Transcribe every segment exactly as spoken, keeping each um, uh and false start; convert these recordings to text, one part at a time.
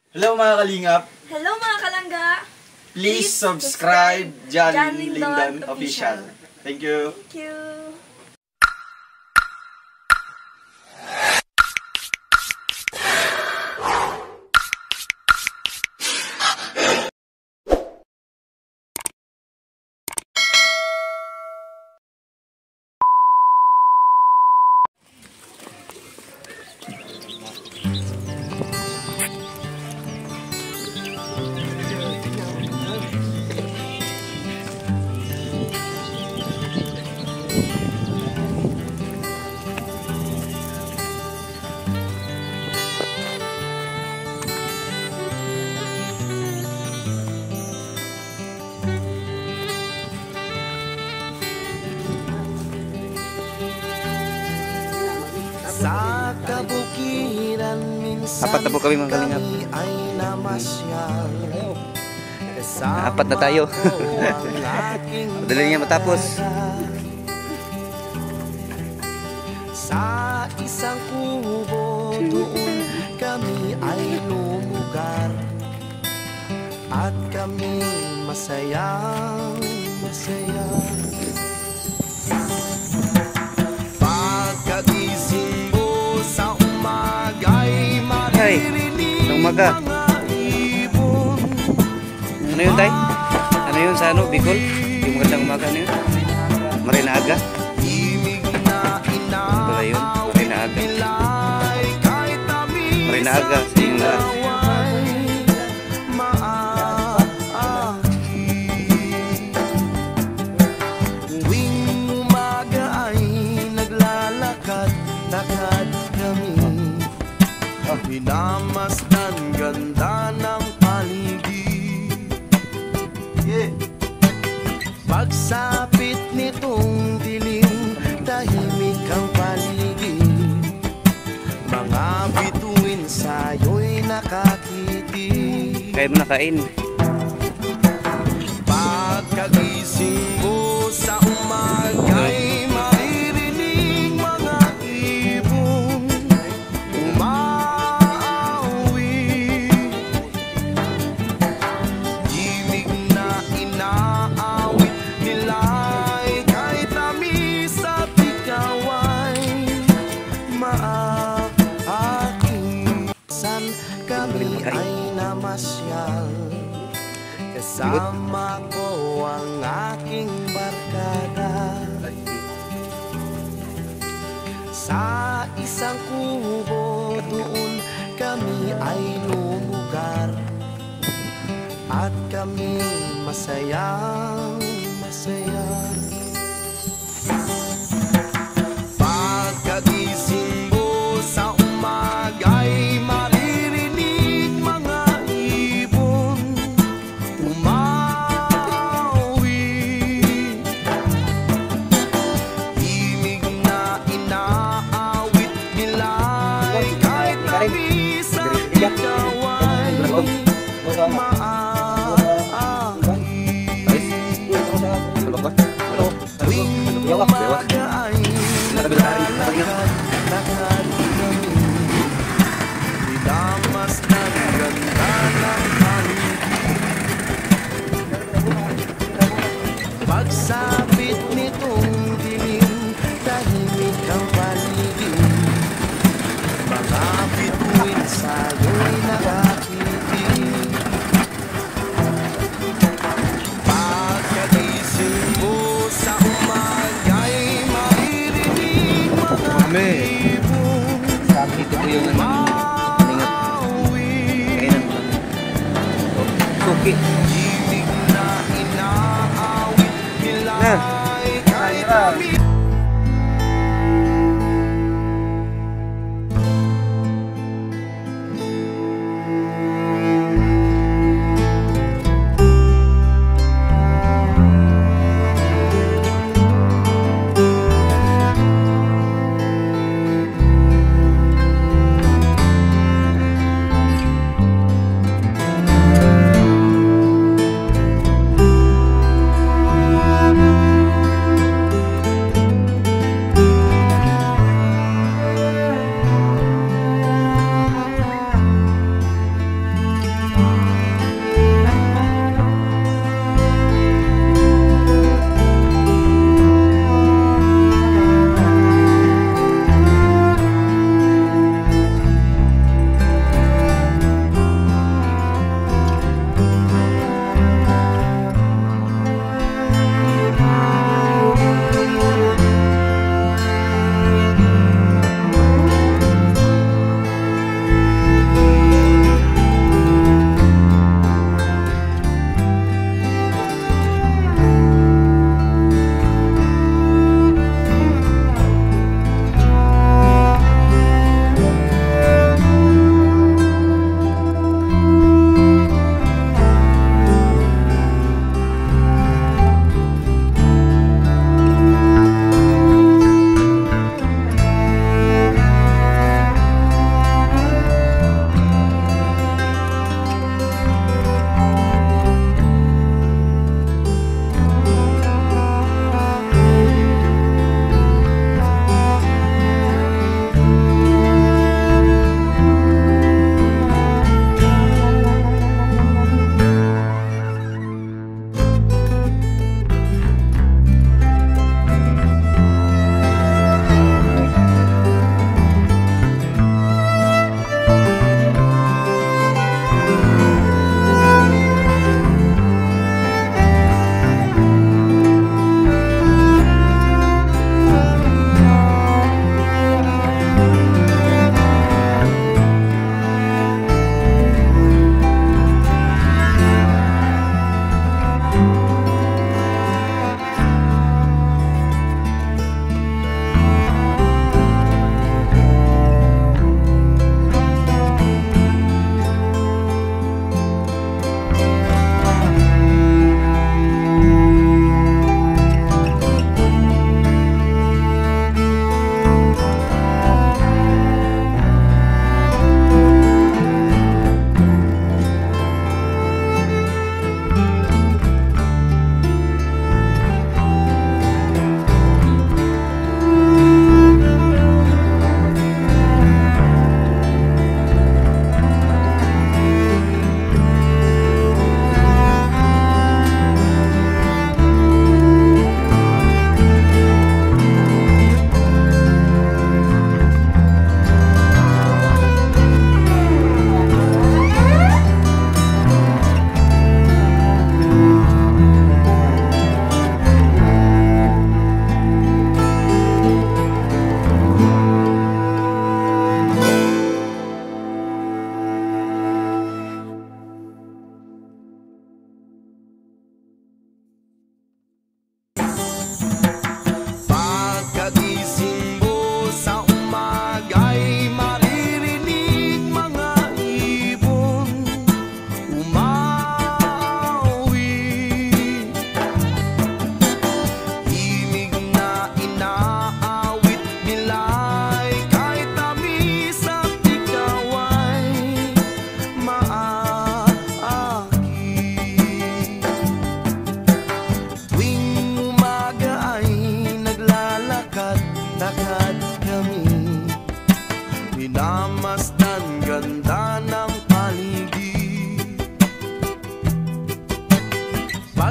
Hello mga kalingap! Hello mga kalangga! Please subscribe John, John Lindon, Lindon Official. Official. Thank you! Thank you! Sa kabukiran minsan Apat na po kami mga kalingap. ay namasyal. Apat na tayo. Madali niya matapos. Sa isang kubo doon kami ay lumugar. At kami masayang masaya. Pagkagising mo sa umaga'y maririnig sa umaga. mga ibon. Ano yun, tay? Ano yun sa ano? Bicol? Yung magandang umaga, ano yun? Marinaaga? Himig na Ano ba yun? Marinaaga. inaaway kahit tamis Marinaaga sa inyong lahat. ay maaaki. Tuwing umaga ay naglalakad-lakad kami. Pinamasdan ganda ng paligid. Pagsapit nitong dilim, tahimik ang paligid. Mga bituin sa'yo'y nakakitig. Kaya mo nakain. Pagkagising mo sa umaga'y maririnig mga ibon umaawi. Himig na inaawit nila'y kahit tamis at ikaw ay maaking. San kami ay namasyal, kasama ko ang aking barkada. Sa isang kubo doon kami ay lumugar. At kami masayang masaya. Pagkagising mo sa umaga'y maririnig mga ibon umawi. Himig na inaawit nila'y kahit tamis at ikaw ay maaaki. Tuwing umaga ay naglalakad-lakad kami. Pinamas ng ganda ng paligid. Pagsapit nitong dilim, tahimik ang paligid. Mga bituin sa'yo'y nakakitig. Pagkagising mo sa umaga'y maririnig mga ibon Dito po yung umaawi. kainan mo lang. Suki. Himig na inaawit nila'y kahit tamis.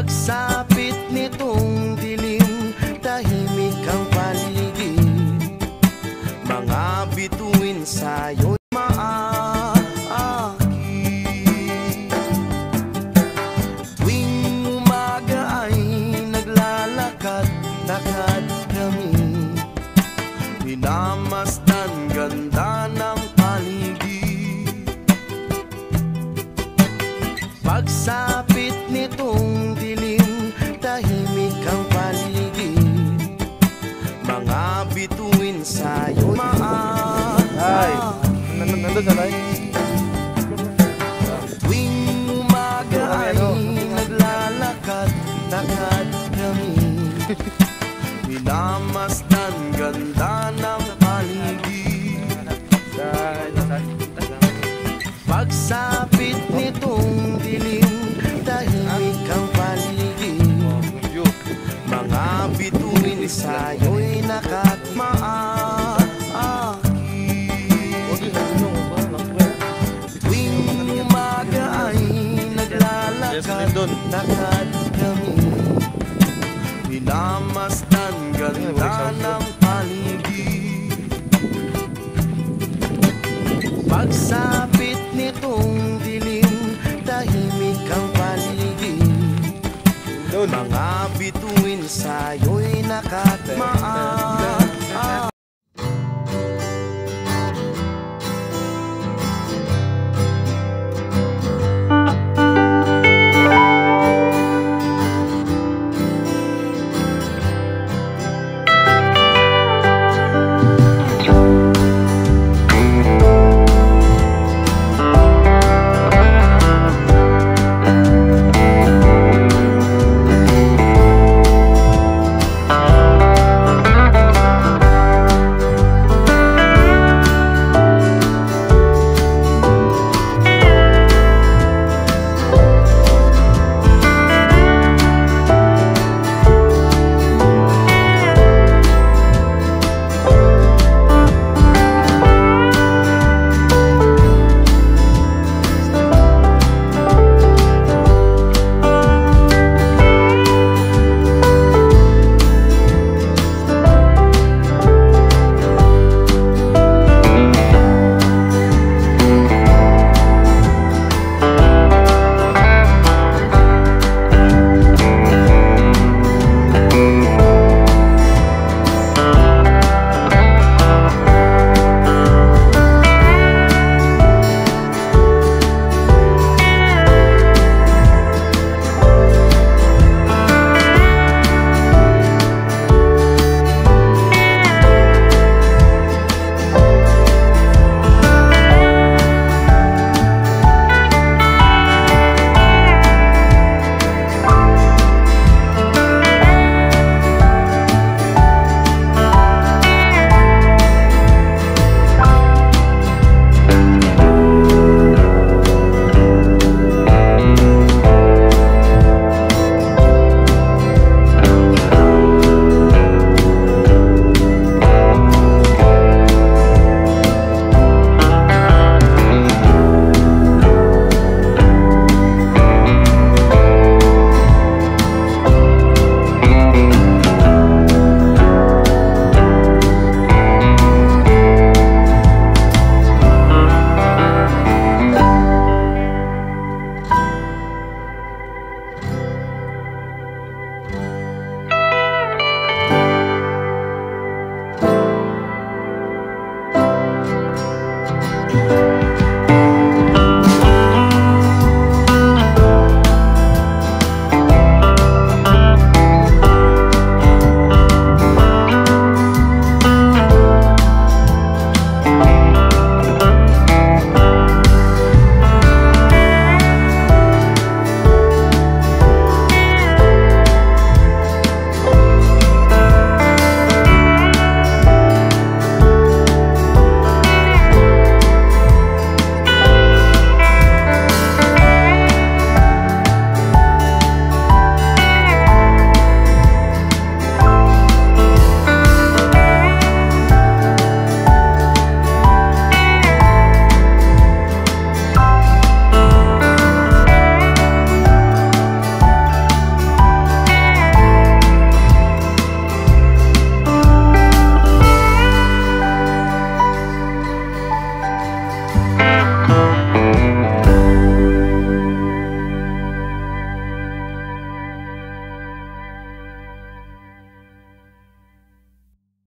Pagsapit nitong dilim, tahimik ang paligid. Mga bituin sa'yo'y maaakit. Tuwing umaga ay naglalakad-lakad kami, minamasdan ganda ng paligid. Pagsapit nitong dilim, tahimik ang paligid. Mga bituin sa'yo'y Ay, maaakit. nandun sa tayo. Tuwing umaga ay naglalakad-lakad kami, minamasdan ganda ng paligid. Pagsapit nitong dilim, tahimik ang paligid. Mga bituin sa'yo'y nakatmaakit. Tuwing umaga ay naglalakad-lakad kami, minamasdan ganda ng paligid. Pagsapit nitong dilim, tahimik ang paligid. Mga bituin sa'yo'y nakatmaan.